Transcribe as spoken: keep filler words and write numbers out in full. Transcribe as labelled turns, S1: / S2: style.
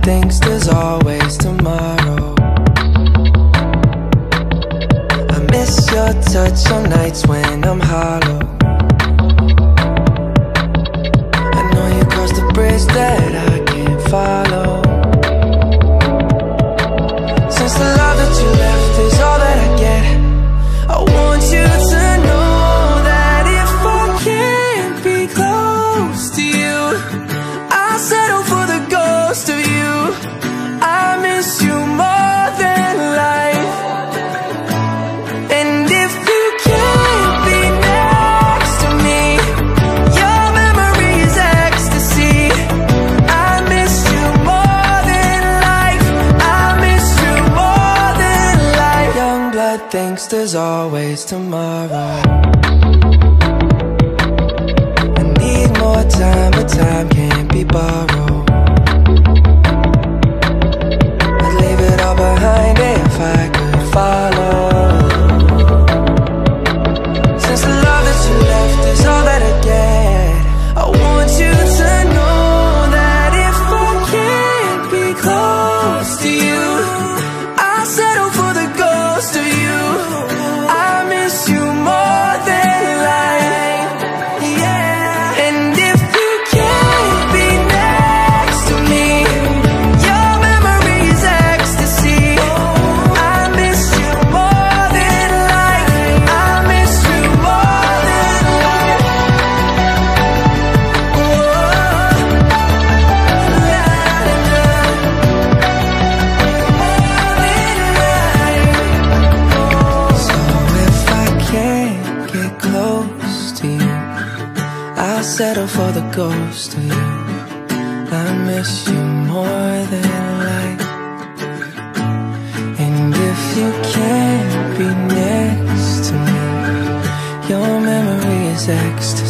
S1: thinks there's always tomorrow. I miss your touch on nights when I'm hollow. I know you crossed the bridge that I can't follow. Since the love that you left is all that I get, I want you to know that if I can't be close to you, I'll settle for the ghost of you. I miss you more than life. And if you can't be next to me, your memory is ecstasy. I miss you more than life. I miss you more than life. Youngblood thinks there's always tomorrow. I need more time, but time can't be borrowed. I'd leave it all behind if I could follow. Since the love that you left is all that I get, I want you to know that if I can't be close to you, I'll settle for the ghost of you. I miss you more than life, yeah. And if you can't be next to me, your memory is ecstasy. I miss you more than life. I miss you more than life. So if I can't get close to you, I'll settle for the ghost of you. I miss you more than life. And if you can't be next to me, your memory is ecstasy.